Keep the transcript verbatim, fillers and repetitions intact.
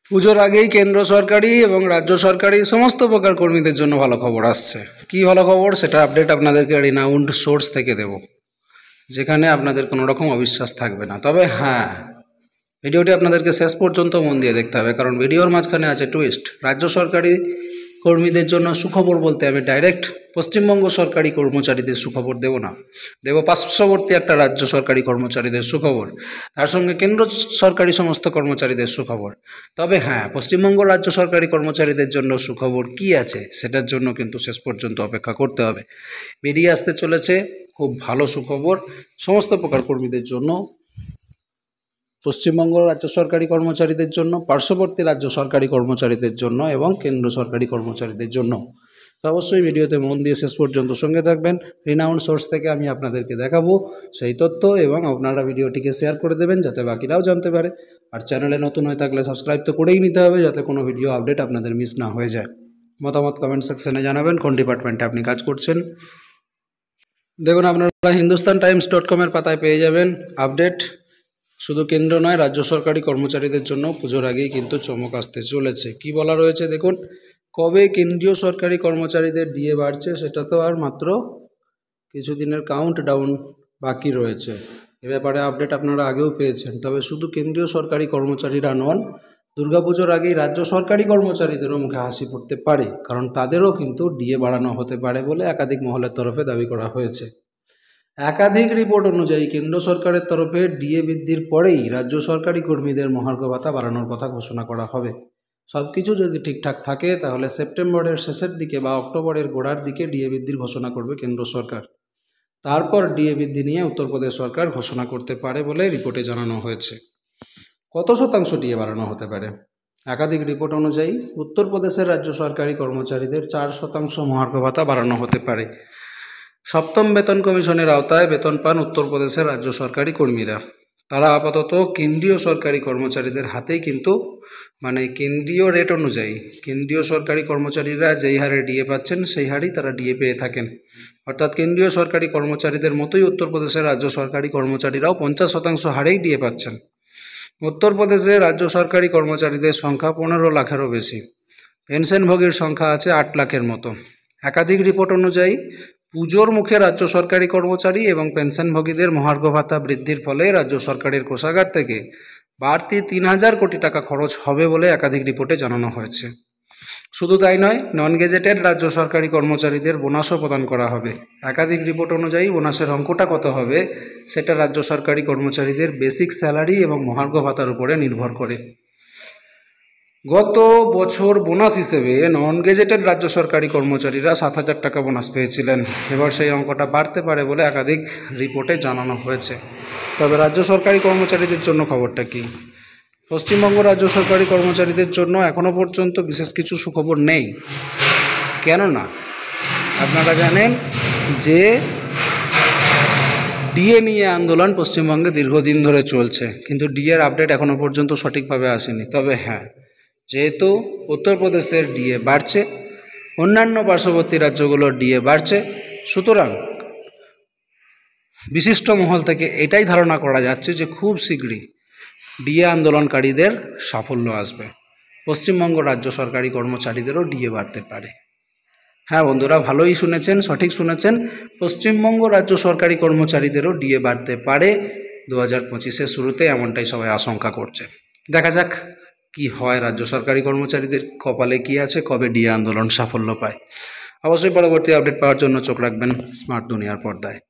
পুজোর আগেই কেন্দ্র সরকারি এবং রাজ্য সরকারি সমস্ত প্রকার কর্মীদের জন্য ভালো খবর আসছে। কি ভালো খবর সেটা আপডেট আপনাদেরকে রিনাউন্ড সোর্স থেকে দেব, যেখানে আপনাদের কোনো রকম অবিশ্বাস থাকবে না। তবে হ্যাঁ, ভিডিওটি আপনাদেরকে শেষ পর্যন্ত মন দিয়ে দেখতে হবে, কারণ ভিডিওর মাঝখানে আছে টুইস্ট। রাজ্য সরকারি কর্মীদের জন্য সুখবর বলতে আমি ডাইরেক্ট পশ্চিমবঙ্গ সরকারি কর্মচারীদের সুখবর দেব না, দেব পার্শ্ববর্তী একটা রাজ্য সরকারি কর্মচারীদের সুখবর, তার সঙ্গে কেন্দ্র সরকারি সমস্ত কর্মচারীদের সুখবর। তবে হ্যাঁ, পশ্চিমবঙ্গ রাজ্য সরকারি কর্মচারীদের জন্য সুখবর কি আছে সেটার জন্য কিন্তু শেষ পর্যন্ত অপেক্ষা করতে হবে। বেরিয়ে আসতে চলেছে খুব ভালো সুখবর সমস্ত প্রকার কর্মীদের জন্য, পশ্চিমবঙ্গ রাজ্য সরকারি কর্মচারীদের জন্য, পার্শ্ববর্তী রাজ্য সরকারি কর্মচারীদের জন্য এবং কেন্দ্র সরকারি কর্মচারীদের জন্য। তো অবশ্যই ভিডিওতে মন দিয়ে শেষ পর্যন্ত সঙ্গে থাকবেন। রিনাউন্ড সোর্স থেকে আমি আপনাদেরকে দেখাবো সেই তথ্য, এবং আপনারা ভিডিওটিকে শেয়ার করে দেবেন যাতে বাকিরাও জানতে পারে। আর চ্যানেলে নতুন হয়ে থাকলে সাবস্ক্রাইব তো করেই নিতে হবে, যাতে কোনো ভিডিও আপডেট আপনাদের মিস না হয়ে যায়। মতামত কমেন্ট সেকশনে জানাবেন কোন ডিপার্টমেন্টে আপনি কাজ করছেন। দেখুন, আপনারা হিন্দুস্তান টাইমস ডট কমের পাতায় পেয়ে যাবেন আপডেট। শুধু কেন্দ্র নয়, রাজ্য সরকারি কর্মচারীদের জন্য পুজোর আগেই কিন্তু চমক আসতে চলেছে। কি বলা রয়েছে দেখুন, কবে কেন্দ্রীয় সরকারি কর্মচারীদের ডিএ বাড়ছে সেটা তো আর মাত্র কিছুদিনের কাউন্ট ডাউন বাকি রয়েছে। এ ব্যাপারে আপডেট আপনারা আগেও পেয়েছেন। তবে শুধু কেন্দ্রীয় সরকারি কর্মচারীরা নন, দুর্গাপুজোর আগেই রাজ্য সরকারি কর্মচারীদেরও মুখে হাসি পড়তে পারে, কারণ তাদেরও কিন্তু ডিএ বাড়ানো হতে পারে বলে একাধিক মহলের তরফে দাবি করা হয়েছে। একাধিক রিপোর্ট অনুযায়ী কেন্দ্র সরকারের তরফে ডিএ বৃদ্ধির পরেই রাজ্য সরকারি কর্মীদের মহার্ঘ ভাতা বাড়ানোর কথা ঘোষণা করা হবে। সব কিছু যদি ঠিকঠাক থাকে তাহলে সেপ্টেম্বরের শেষের দিকে বা অক্টোবরের গোড়ার দিকে ডিএ বৃদ্ধির ঘোষণা করবে কেন্দ্র সরকার। তারপর ডিএ বৃদ্ধি নিয়ে উত্তরপ্রদেশ সরকার ঘোষণা করতে পারে বলে রিপোর্টে জানানো হয়েছে। কত শতাংশ ডিএ বাড়ানো হতে পারে? একাধিক রিপোর্ট অনুযায়ী উত্তরপ্রদেশের রাজ্য সরকারি কর্মচারীদের চার শতাংশ মহার্ঘ ভাতা বাড়ানো হতে পারে। সপ্তম বেতন কমিশনের আওতায় বেতন পান উত্তরপ্রদেশের রাজ্য সরকারি কর্মীরা। তারা আপাতত কেন্দ্রীয় সরকারি কর্মচারীদের হাতেই কিন্তু, মানে কেন্দ্রীয় রেট অনুযায়ী কেন্দ্রীয় সরকারি কর্মচারীরা যেই হারে ডিএ পাচ্ছেন সেই হারেই তারা ডিএ পেয়ে থাকেন। অর্থাৎ কেন্দ্রীয় সরকারি কর্মচারীদের মতোই উত্তরপ্রদেশের রাজ্য সরকারি কর্মচারীরাও পঞ্চাশ শতাংশ হারেই ডিএ পাচ্ছেন। উত্তরপ্রদেশে রাজ্য সরকারি কর্মচারীদের সংখ্যা পনেরো লাখেরও বেশি। পেনশনভোগীর সংখ্যা আছে আট লাখের মতো। একাধিক রিপোর্ট অনুযায়ী পুজোর মুখে রাজ্য সরকারি কর্মচারী এবং পেনশনভোগীদের মহার্ঘ ভাতা বৃদ্ধির ফলে রাজ্য সরকারের কোষাগার থেকে বাড়তি তিন হাজার কোটি টাকা খরচ হবে বলে একাধিক রিপোর্টে জানানো হয়েছে। শুধু তাই নয়, নন গেজেটেড রাজ্য সরকারি কর্মচারীদের বোনাসও প্রদান করা হবে। একাধিক রিপোর্ট অনুযায়ী বোনাসের অঙ্কটা কত হবে সেটা রাজ্য সরকারি কর্মচারীদের বেসিক স্যালারি এবং মহার্ঘ ভাতার উপরে নির্ভর করে। গত বছর বোনাস হিসেবে নন গেজেটেড রাজ্য সরকারি কর্মচারীরা সাত হাজার টাকা বোনাস পেয়েছিলেন। এবার সেই অঙ্কটা বাড়তে পারে বলে একাধিক রিপোর্টে জানানো হয়েছে। তবে রাজ্য সরকারি কর্মচারীদের জন্য খবরটা কি? পশ্চিমবঙ্গ রাজ্য সরকারি কর্মচারীদের জন্য এখনও পর্যন্ত বিশেষ কিছু সুখবর নেই। কেননা আপনারা জানেন যে ডিএ নিয়ে আন্দোলন পশ্চিমবঙ্গে দীর্ঘদিন ধরে চলছে, কিন্তু ডিএর আপডেট এখনও পর্যন্ত সঠিকভাবে আসেনি। তবে হ্যাঁ, যেহেতু উত্তরপ্রদেশের ডিএ বাড়ছে, অন্যান্য পার্শ্ববর্তী রাজ্যগুলোর ডিএ বাড়ছে, সুতরাং বিশিষ্ট মহল থেকে এটাই ধারণা করা যাচ্ছে যে খুব শীঘ্রই ডিএ আন্দোলনকারীদের সাফল্য আসবে। পশ্চিমবঙ্গ রাজ্য সরকারি কর্মচারীদেরও ডিএ বাড়তে পারে। হ্যাঁ বন্ধুরা, ভালোই শুনেছেন, সঠিক শুনেছেন, পশ্চিমবঙ্গ রাজ্য সরকারি কর্মচারীদেরও ডিএ বাড়তে পারে দু হাজার পঁচিশের শুরুতে, এমনটাই সবাই আশঙ্কা করছে। দেখা যাক কি হয়, রাজ্য সরকারি কর্মচারীদের কপালে কি আছে, কবে ডিএ আন্দোলন সাফল্য পায়। অবশ্যই পরবর্তী আপডেট পাওয়ার জন্য চোখ রাখবেন স্মার্ট দুনিয়ার পর্দায়।